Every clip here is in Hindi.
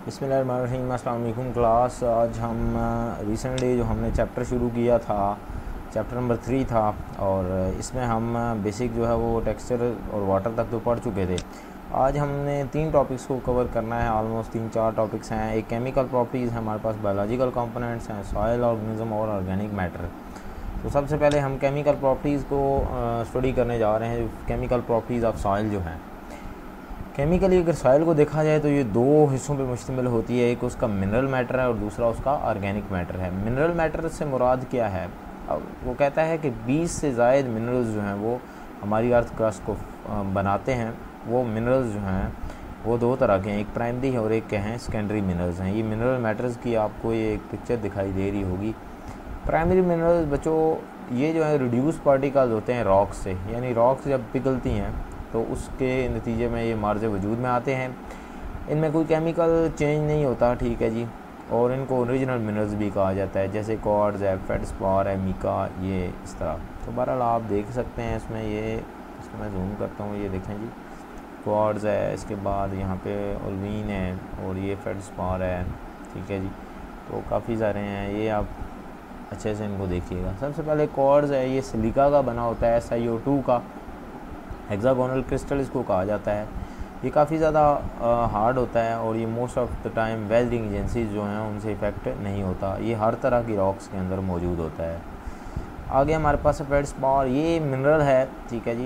बिस्मिल्लाहिर्रहमानिर्रहीम। अस्सलाम वालेकुम क्लास। आज हम रिसेंटली जो हमने चैप्टर शुरू किया था, चैप्टर नंबर 3 था, और इसमें हम बेसिक जो है वो टेक्सचर और वाटर तक तो पढ़ चुके थे। आज हमने 3 टॉपिक्स को कवर करना है। ऑलमोस्ट 3-4 टॉपिक्स हैं। एक केमिकल प्रॉपर्टीज़ है, हमारे पास बायोलॉजिकल कंपोनेंट्स हैं, सॉयल ऑर्गेनिज्म और ऑर्गेनिक मैटर। तो सबसे पहले हम केमिकल प्रॉपर्टीज़ को स्टडी करने जा रहे हैं। केमिकल प्रॉपर्टीज़ ऑफ सॉयल जो हैं, केमिकली अगर सॉइल को देखा जाए तो ये 2 हिस्सों पे मुश्तमिल होती है। एक उसका मिनरल मैटर है और दूसरा उसका ऑर्गेनिक मैटर है। मिनरल मैटर से मुराद क्या है? अब वो कहता है कि 20 से ज़ायद मिनरल्स जो हैं वो हमारी अर्थ क्रस्ट को बनाते हैं। वो मिनरल्स जो हैं वो 2 तरह के हैं, एक प्राइमरी है और एक के हैं सेकेंडरी मिनरल्स हैं। ये मिनरल मैटर्स की आपको ये एक पिक्चर दिखाई दे रही होगी। प्राइमरी मिनरल्स बच्चों ये जो है रिड्यूस पार्टिकल्स होते हैं रॉक से, यानी रॉक्स जब पिघलती हैं तो उसके नतीजे में ये मार्ज वजूद में आते हैं। इनमें कोई केमिकल चेंज नहीं होता, ठीक है जी, और इनको ओरिजिनल मिनरल्स भी कहा जाता है, जैसे क्वार्ट्ज है, फेल्डस्पार है, मीका, ये इस तरह। तो बहरहाल आप देख सकते हैं इसमें, ये इसको मैं जूम करता हूँ, ये देखें जी, क्वार्ट्ज है, इसके बाद यहाँ पे ओल्वीन है और ये फेल्डस्पार है, ठीक है जी। तो काफ़ी सारे हैं, ये आप अच्छे से इनको देखिएगा। सबसे पहले क्वार्ट्ज है, ये सिलिका का बना होता है, SiO2 का हेक्सागोनल क्रिस्टल इसको कहा जाता है। ये काफ़ी ज़्यादा हार्ड होता है और ये most of the time welding agencies जो हैं उनसे इफ़ेक्ट नहीं होता। ये हर तरह की रॉक्स के अंदर मौजूद होता है। आगे हमारे पास फेल्डस्पार, ये मिनरल है, ठीक है जी।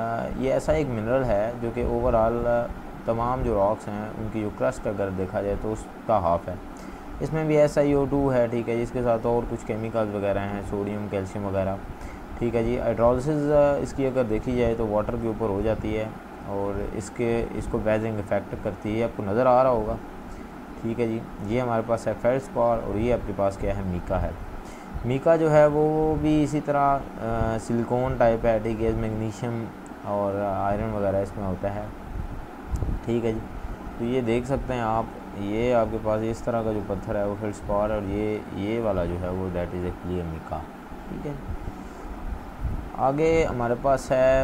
ये ऐसा एक मिनरल है जो कि ओवरऑल तमाम जो रॉक्स हैं उनकी जो क्रस्ट अगर देखा जाए तो उसका हाफ है। इसमें भी SiO2 है, ठीक है, जिसके साथ और कुछ केमिकल्स वगैरह हैं, सोडियम, कैल्शियम वगैरह, ठीक है जी। हाइड्रोलिसिस इसकी अगर देखी जाए तो वाटर के ऊपर हो जाती है और इसको वेजिंग इफेक्ट करती है, आपको नज़र आ रहा होगा, ठीक है जी। ये हमारे पास है फेल्डस्पार और ये आपके पास क्या है, मीका है। मीका जो है वो भी इसी तरह सिलिकॉन टाइप है, ठीक है, मैग्नीशियम और आयरन वगैरह इसमें होता है, ठीक है जी। तो ये देख सकते हैं आप, ये आपके पास इस तरह का जो पत्थर है वो फेल्डस्पार और ये वाला जो है वो that is a clear mica, ठीक है। आगे हमारे पास है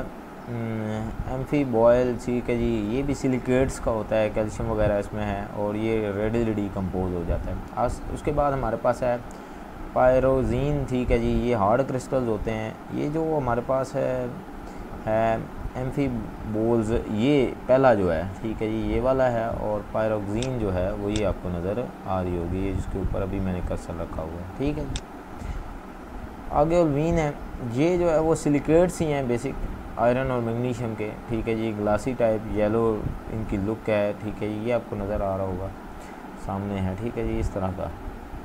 एम्फीबॉयल, ठीक है जी। ये भी सिलिकेट्स का होता है, कैल्शियम वगैरह इसमें है और ये रेडिली डिकम्पोज हो जाता है। उसके बाद हमारे पास है पायरोजीन, ठीक है जी। ये हार्ड क्रिस्टल्स होते हैं। ये जो हमारे पास है एम्फीबोल्स, ये पहला जो है, ठीक है जी, ये वाला है। और पायरोक्सीन जो है वो ये आपको नज़र आ रही होगी, ये जिसके ऊपर अभी मैंने कर्सर रखा हुआ है, ठीक है। आगे ओल्वीन है, ये जो है वो सिलिकेट्स ही हैं बेसिक आयरन और मैग्नीशियम के, ठीक है जी। ग्लासी टाइप येलो इनकी लुक है, ठीक है, ये आपको नज़र आ रहा होगा सामने है, ठीक है जी, इस तरह का।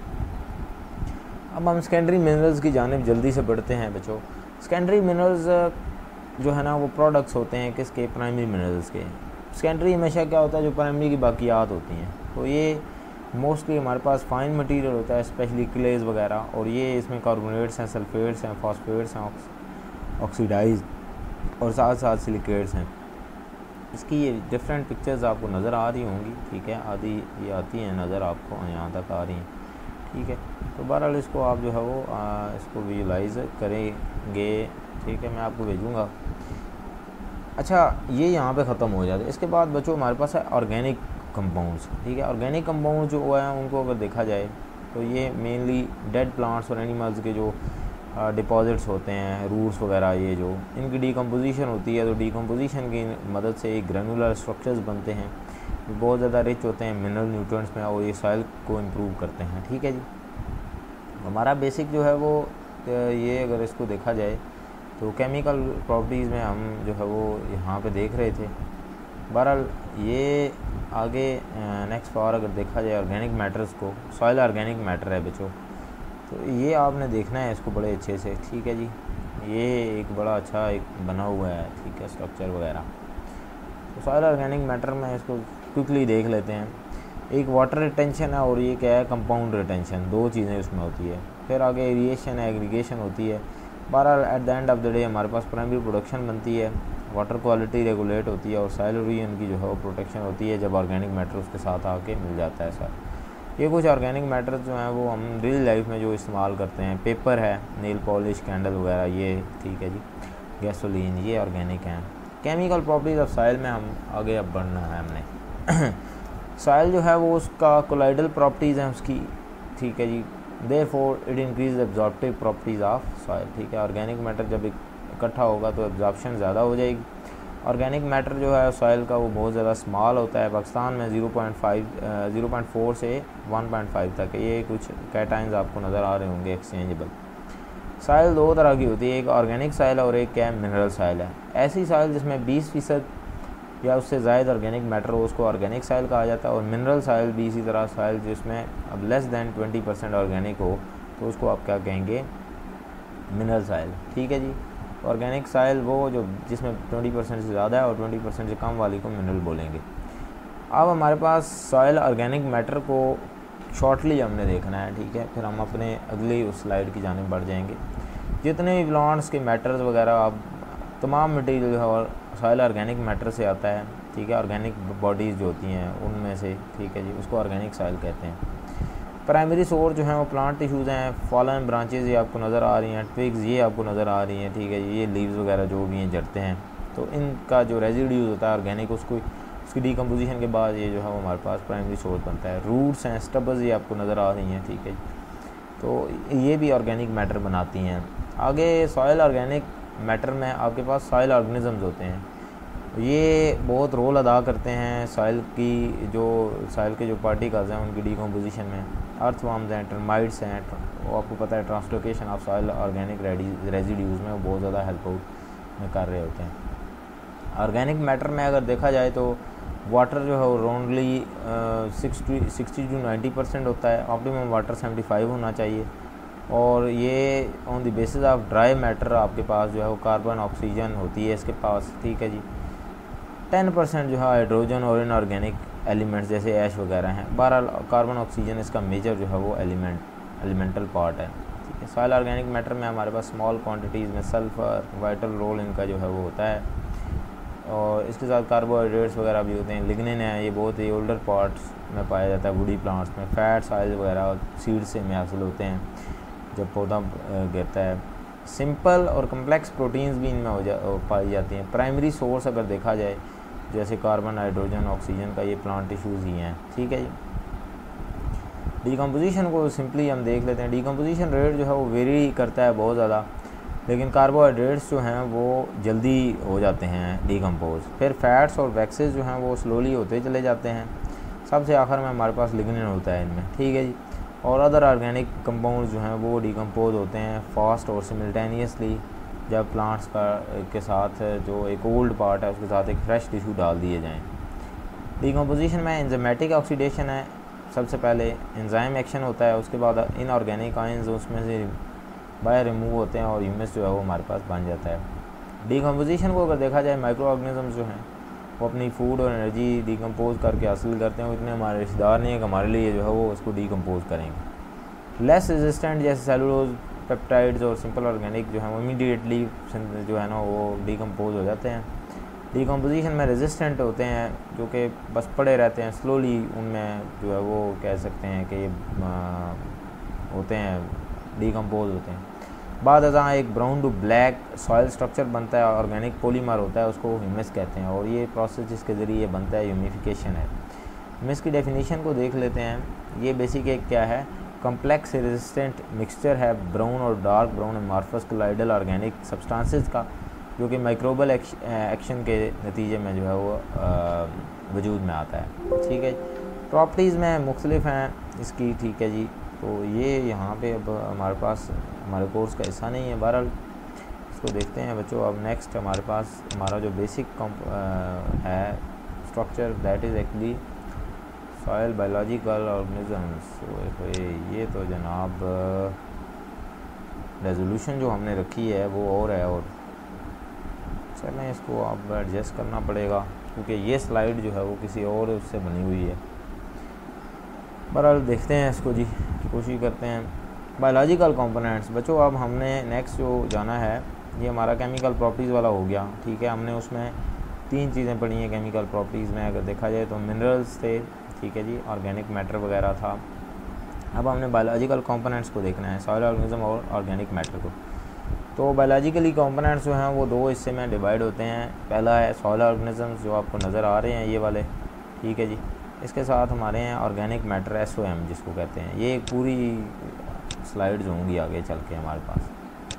अब हम सेकेंडरी मिनरल्स की जानिब जल्दी से बढ़ते हैं बच्चों। सेकेंडरी मिनरल्स जो है ना वो प्रोडक्ट्स होते हैं किसके, प्राइमरी मिनरल्स के। सेकेंडरी हमेशा क्या होता है, जो प्राइमरी की बाकियात होती हैं, तो ये मोस्टली हमारे पास फाइन मटेरियल होता है, स्पेशली क्लेज वगैरह, और ये इसमें कार्बोनेट्स हैं, सल्फेट्स हैं, फॉस्फेट्स हैं, ऑक्सीडाइज और साथ साथ सिलिकेट्स हैं। इसकी ये डिफरेंट पिक्चर्स आपको नज़र आ रही होंगी, ठीक है, आधी ये आती हैं नज़र आपको, यहाँ तक आ रही हैं, ठीक है। तो बहरहाल इसको आप जो है वो इसको विजुलाइज करेंगे, ठीक है, मैं आपको भेजूँगा। अच्छा, ये यहाँ पे ख़त्म हो जाता है। इसके बाद बच्चों हमारे पास है ऑर्गेनिक कंपाउंड्स, ठीक है। ऑर्गेनिक कंपाउंड जो है उनको अगर देखा जाए तो ये मेनली डेड प्लांट्स और एनिमल्स के जो डिपॉजिट्स होते हैं, रूट्स वगैरह, ये जो इनकी डिकम्पोजिशन होती है, तो डिकम्पोजिशन की मदद से एक ग्रैनुलर स्ट्रक्चर्स बनते हैं, बहुत ज़्यादा रिच होते हैं मिनरल न्यूट्रिएंट्स में और ये सॉइल को इम्प्रूव करते हैं, ठीक है जी। हमारा बेसिक जो है वो ये अगर इसको देखा जाए तो केमिकल प्रॉपर्टीज़ में हम जो है वो यहाँ पे देख रहे थे। बहरहाल ये आगे नेक्स्ट और अगर देखा जाए ऑर्गेनिक मैटर्स को, सॉइल ऑर्गेनिक मैटर है बच्चों, तो ये आपने देखना है इसको बड़े अच्छे से, ठीक है जी। ये एक बड़ा अच्छा एक बना हुआ है, ठीक है, स्ट्रक्चर वगैरह। तो सॉइल ऑर्गेनिक मैटर में इसको क्विकली देख लेते हैं। एक वाटर रिटेंशन है और ये क्या है, कंपाउंड रिटेंशन, 2 चीज़ें उसमें होती है। फिर आगे एरिएशन है, एग्रीगेशन होती है। बहरहाल at the end of the day हमारे पास प्राइमरी प्रोडक्शन बनती है, वाटर क्वालिटी रेगुलेट होती है और सॉइल रीजन की जो है वो प्रोटेक्शन होती है जब ऑर्गेनिक मैटर उसके साथ आके मिल जाता है। सर ये कुछ ऑर्गेनिक मैटर जो हैं वो हम डेली लाइफ में जो इस्तेमाल करते हैं, पेपर है, नेल पॉलिश, कैंडल वगैरह, ये ठीक है जी, गैसोलीन, ये ऑर्गेनिक हैं। केमिकल प्रॉपर्टीज़ ऑफ सॉइल में हम आगे अब बढ़ना है हमने। सॉइल जो है वो उसका कोलाइडल प्रॉपर्टीज़ हैं उसकी, ठीक है जी। Therefore it increase absorptive properties of soil, ठीक है। ऑर्गेनिक मैटर जब इकट्ठा होगा तो एब्जॉर्प्शन ज़्यादा हो जाएगी। ऑर्गेनिक मैटर जो है सॉइल का वो बहुत ज़्यादा स्मॉल होता है। पाकिस्तान में 0.4 से 1.5 तक ये कुछ कैटाइंस आपको नज़र आ रहे होंगे एक्सचेंजेबल। सॉइल दो तरह की होती है, एक ऑर्गेनिक सॉइल और एक क्या मिनरल सॉइल है। ऐसी सॉइल जिसमें 20% या उससे ज़ायद ऑर्गेनिक मैटर हो उसको ऑर्गेनिक सॉइल कहा जाता है, और मिनरल सॉइल भी इसी तरह सॉइल जिसमें अब लेस दैन 20% ऑर्गेनिक हो तो उसको आप क्या कहेंगे, मिनरल सॉइल, ठीक है जी। ऑर्गेनिक सॉइल वो जो जिसमें 20% से ज़्यादा है और 20% से कम वाली को मिनरल बोलेंगे। अब हमारे पास सॉइल ऑर्गेनिक मैटर को शॉर्टली हमने देखना है, ठीक है। फिर हम अपने अगली उस स्लाइड की जानिब बढ़ जाएंगे। जितने भी प्लांट्स के मैटर्स वगैरह आप तमाम मटेरियल जो है सॉइल ऑर्गेनिक मैटर से आता है, ठीक है। ऑर्गेनिक बॉडीज़ जो होती हैं उनमें से, ठीक है जी, उसको ऑर्गेनिक सॉइल कहते हैं। प्राइमरी सोर्स जो हैं वो प्लांट टिश्यूज़ हैं, फॉलन ब्रांचेज़ ये आपको नज़र आ रही हैं, ट्विग्स ये आपको नज़र आ रही हैं, ठीक है जी। ये लीव्स वगैरह जो भी हैं जड़ते हैं, तो इनका जो रेजिड्यूज होता है ऑर्गेनिक उसकी डीकम्पोजिशन के बाद ये जो है वो हमारे पास प्राइमरी सोर्स बनता है। रूट्स हैं, स्टब्स ये आपको नज़र आ रही हैं, ठीक है। तो ये भी ऑर्गेनिक मैटर बनाती हैं। आगे सॉइल ऑर्गेनिक मैटर में आपके पास सॉइल ऑर्गेनिज़म्स होते हैं, ये बहुत रोल अदा करते हैं सॉइल के जो पार्टिकल्स हैं उनकी डीकम्पोजिशन में। अर्थवर्म्स हैं, टर्माइट्स हैं, वो आपको पता है translocation of soil organic residues में वो बहुत ज़्यादा हेल्प आउट में कर रहे होते हैं। ऑर्गेनिक मैटर में अगर देखा जाए तो वाटर जो है वो राउंडली 60 to 90% होता है। ऑप्टिमम वाटर 75 होना चाहिए। और ये on the basis of dry matter आपके पास जो है वो कार्बन ऑक्सीजन होती है इसके पास, ठीक है जी। 10% जो है हाइड्रोजन और इनऑर्गेनिक एलिमेंट्स जैसे ऐश वगैरह हैं। 12 कार्बन ऑक्सीजन इसका मेजर जो है वो एलिमेंटल पार्ट है, ठीक है। सॉइल ऑर्गेनिक मैटर में हमारे पास स्मॉल क्वांटिटीज़ में सल्फ़र वाइटल रोल इनका जो है वो होता है, और इसके साथ कार्बोहाइड्रेट्स वगैरह भी होते हैं। लिग्निन है, ये बहुत ही ओल्डर पार्ट्स में पाया जाता है वुडी प्लांट्स में। फैट्स ऑयल वगैरह सीड से में हासिल होते हैं जब पौधा गिरता है। सिंपल और कम्प्लेक्स प्रोटीन्स भी इनमें पाई जाती हैं। प्राइमरी सोर्स अगर देखा जाए जैसे कार्बन, हाइड्रोजन, ऑक्सीजन का ये प्लांट टिश्यूज़ ही हैं, ठीक है जी। डीकम्पोजिशन को सिंपली हम देख लेते हैं। डीकम्पोजिशन रेट जो है वो वेरी करता है बहुत ज़्यादा, लेकिन कार्बोहाइड्रेट्स जो हैं वो जल्दी हो जाते हैं डीकम्पोज। फिर फैट्स और वैक्सेस जो हैं वो स्लोली होते चले जाते हैं। सबसे आखिर में हमारे पास लिग्निन होता है इनमें, ठीक है जी। और अदर ऑर्गेनिक कंपाउंड्स जो हैं वो डीकम्पोज होते हैं फास्ट और सिमल्टेनियसली जब प्लांट्स के साथ जो एक ओल्ड पार्ट है उसके साथ एक फ्रेश टिश्यू डाल दिए जाएँ। डीकम्पोजिशन में एंजाइमेटिक ऑक्सीडेशन है, सबसे पहले एंजाइम एक्शन होता है, उसके बाद इनऑर्गेनिक आयंस उसमें से बाहर रिमूव होते हैं और ह्यूमस जो है वो हमारे पास बन जाता है। डीकम्पोजिशन को अगर देखा जाए माइक्रो ऑर्गेनिज़म्स जो हैं वो अपनी फूड और एनर्जी डीकम्पोज करके हासिल करते हैं। इतने हमारे रिश्तेदार नहीं है कि हमारे लिए जो है वो उसको डीकम्पोज करेंगे। लेस रेजिस्टेंट जैसे सेलुलोज, पेप्टाइड्स और सिंपल ऑर्गेनिक जो है वो इमीडिएटली जो है ना वो डीकम्पोज हो जाते हैं। डीकम्पोजिशन में रेजिस्टेंट होते हैं जो कि बस पड़े रहते हैं, स्लोली उनमें जो है वो कह सकते हैं कि होते हैं डीकम्पोज होते हैं। बाद अज़ां एक brown to black soil structure बनता है, ऑर्गेनिक पॉलीमर होता है, उसको ह्यूमस कहते हैं, और ये प्रोसेस जिसके ज़रिए बनता है ह्यूमिफिकेशन है। ह्यूमस की डेफिनेशन को देख लेते हैं। ये बेसिक एक क्या है, कम्प्लेक्स रेजिस्टेंट मिक्सचर है ब्राउन और dark brown amorphous colloidal organic substances का, जो कि माइक्रोबल एक्शन के नतीजे में जो है वो वजूद में आता है, ठीक है। प्रॉपर्टीज़ में मुख्तलिफ हैं इसकी, ठीक है जी। तो ये यहाँ पे अब हमारे पास हमारे कोर्स का हिस्सा नहीं है, बहरहाल इसको देखते हैं बच्चों। अब नेक्स्ट हमारे पास हमारा जो बेसिक है structure, that is actually soil biological organisms. ये तो जनाब रेजोल्यूशन जो हमने रखी है वो और है, और चलें इसको अब एडजस्ट करना पड़ेगा क्योंकि ये स्लाइड जो है वो किसी और उससे बनी हुई है। बहरहाल देखते हैं इसको जी, कोशिश करते हैं। बायोलॉजिकल कंपोनेंट्स बच्चों, अब हमने नेक्स्ट जो जाना है ये हमारा केमिकल प्रॉपर्टीज़ वाला हो गया, ठीक है। हमने उसमें 3 चीज़ें पढ़ी हैं केमिकल प्रॉपर्टीज़ में। अगर देखा जाए तो मिनरल्स थे, ठीक है जी, ऑर्गेनिक मैटर वगैरह था। अब हमने बायोलॉजिकल कंपोनेंट्स को देखना है, सॉइल ऑर्गेनिज्म और ऑर्गेनिक मैटर को। तो बायोलॉजिकली कंपोनेंट्स जो हैं वो 2 हिस्से में डिवाइड होते हैं। पहला है सॉइल ऑर्गेनिजम्स जो आपको नज़र आ रहे हैं ये वाले, ठीक है जी, इसके साथ हमारे हैं ऑर्गेनिक मैटर SOM जिसको कहते हैं। ये एक पूरी स्लाइड्स होंगी आगे चल के हमारे पास।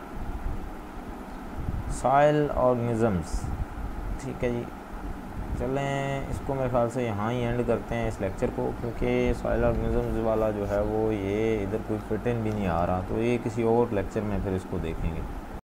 सॉइल ऑर्गेनिज़म्स, ठीक है जी। चलें इसको मेरे ख्याल से यहाँ ही एंड करते हैं इस लेक्चर को, क्योंकि सॉइल ऑर्गेनिज़म्स वाला जो है वो ये इधर कोई फिट इन भी नहीं आ रहा, तो ये किसी और लेक्चर में फिर इसको देखेंगे।